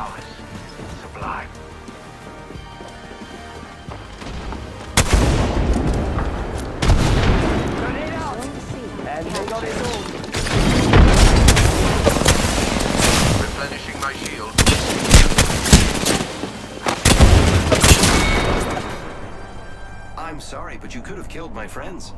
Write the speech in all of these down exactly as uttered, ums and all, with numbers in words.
prowess. Sublime. Grenade out! And they got his own. Replenishing my shield. I'm sorry, but you could have killed my friends.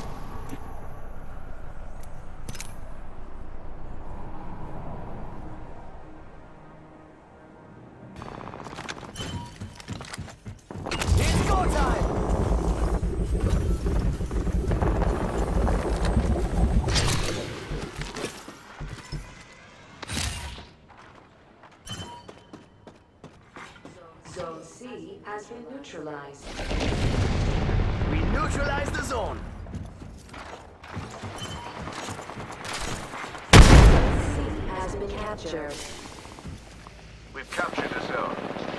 It's go time! Zone C has been neutralized. We neutralize the zone. C has been captured. We've captured the zone.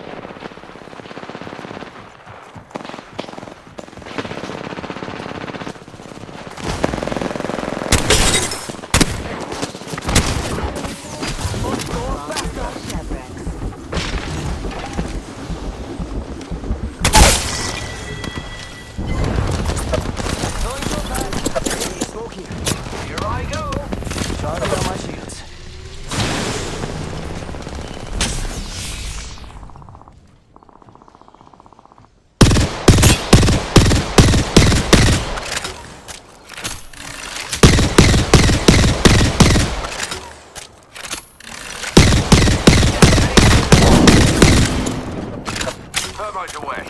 Here I go. Charging on my shields. Thermite away.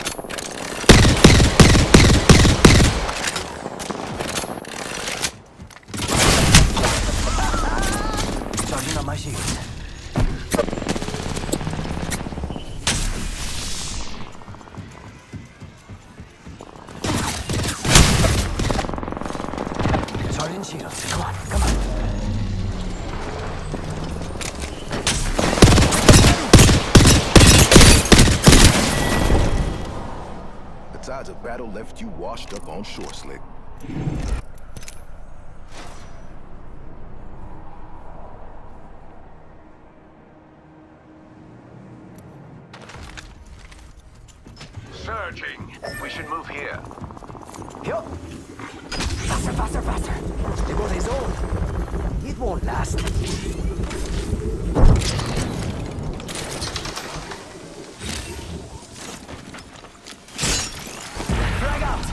Charging on my shields. Charging shields. Come on, come on. The tides of battle left you washed up on shore, Slick. Surging. We should move here. Yup. Faster, faster, faster. They got his own. It won't last. Drag out.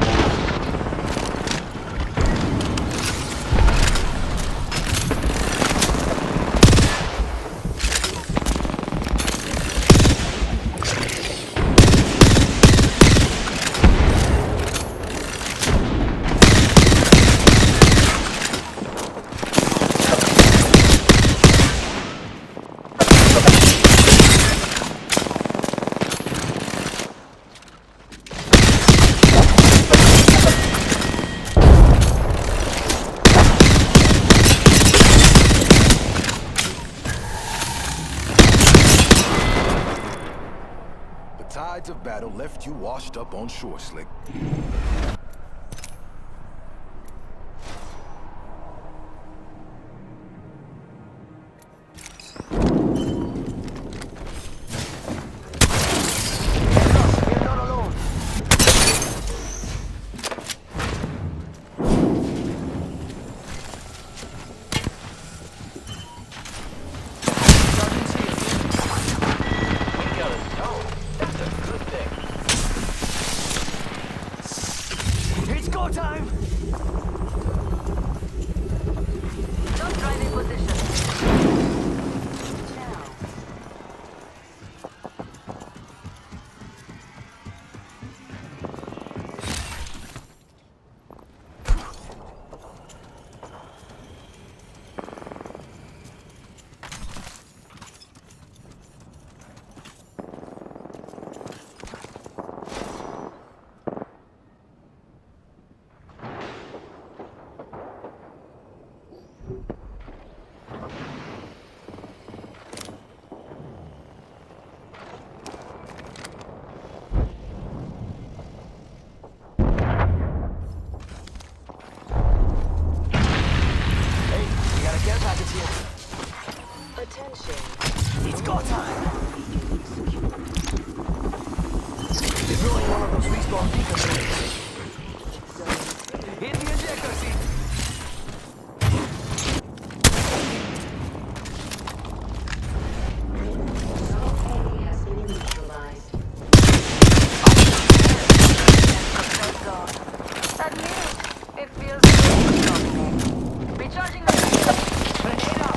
The tides of battle left you washed up on shore, Slick. We're not alone. Charging shields. We got a zone. That's a good thing. It's go time. Don't drive in position. Now. Hey, we got a care package here. Attention. It's go time! Deploying one of those respawn beacon trains. Hit the ejector seat! Zone A has been neutralized. That means it feels good. Recharging the Grenade out!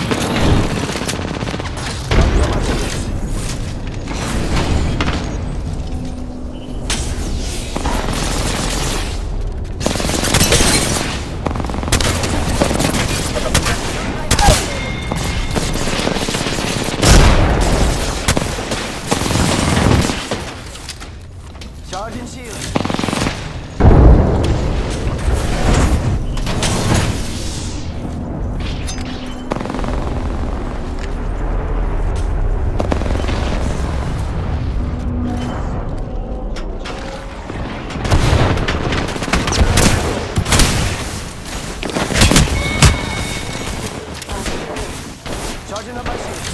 Charging shield. Charging up my shields.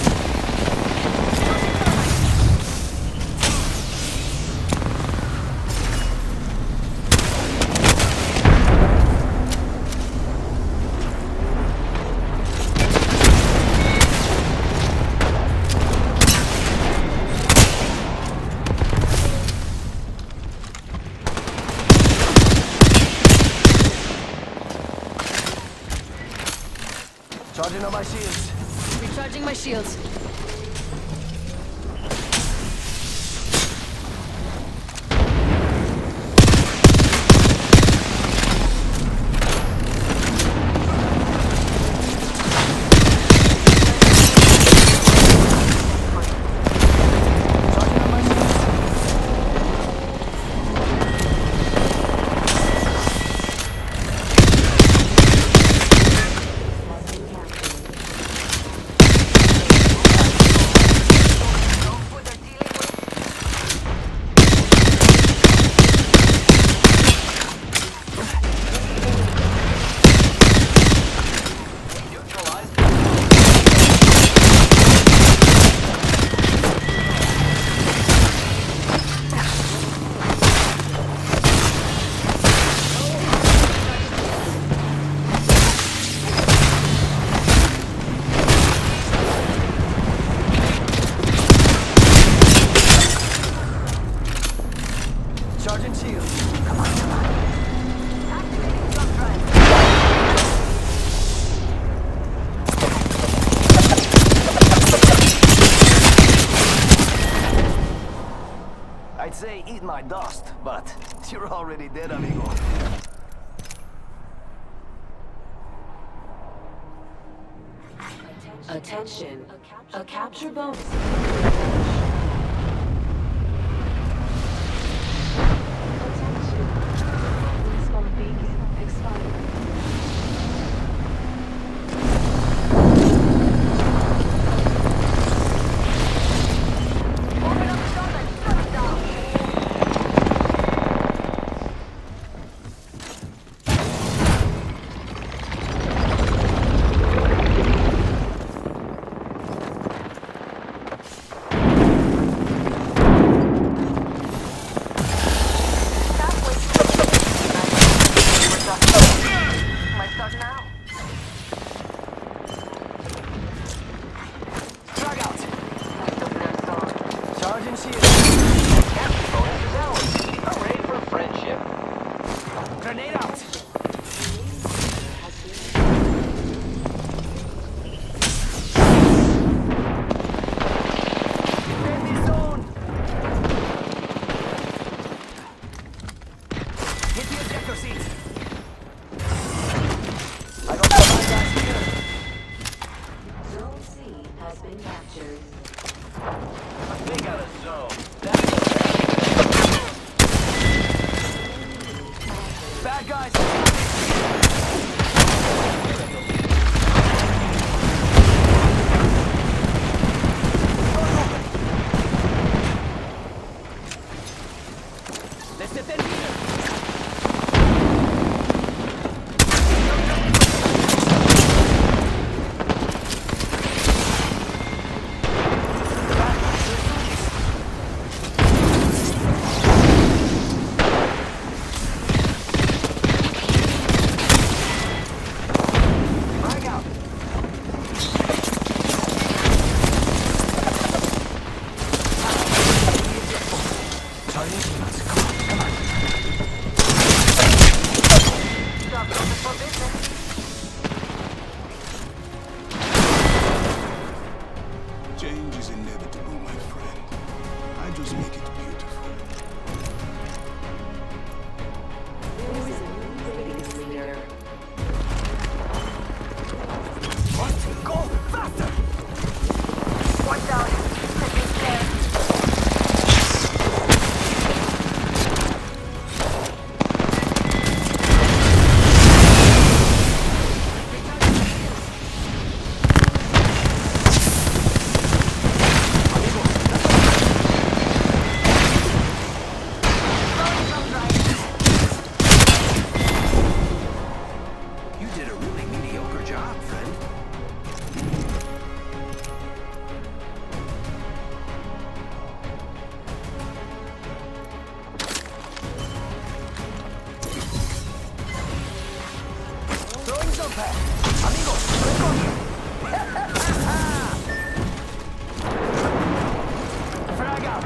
Charging up my shields. Recharging my shields. Charging up my shields. Charging shield. Come on, come on. activating jump drive. I'd say eat my dust, but you're already dead, amigo. Attention, a capture bonus. Attention, respawn beacon expired. Open up the door and shut it down. Drag out. Charging shield. Capture bonus is ours. Hooray for friendship. Grenade out. Defend this zone. Hit the ejector seat. for business. Change is inevitable, my friend. I just make it beautiful. What? Go faster! Watch out. Could be snared. You did a really mediocre job, friend. Throwing some pack. Amigos, recoge. Frag out.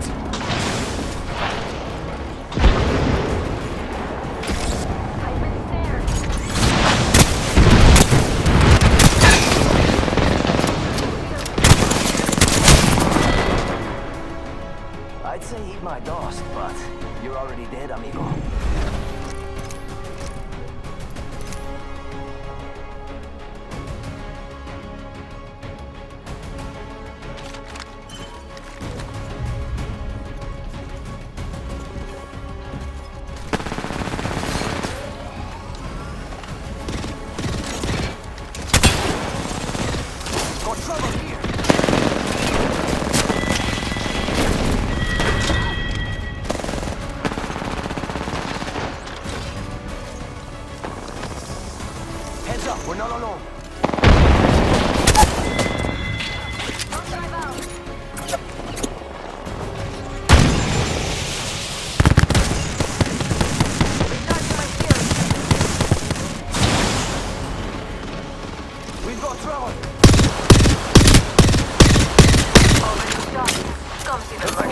I've been snared. I'd say eat my dust, but you're already dead, amigo. Got trouble here. Heads up, we're not alone. Don't drive out. Recharge my shield. We've got trouble. Already shot. Come see the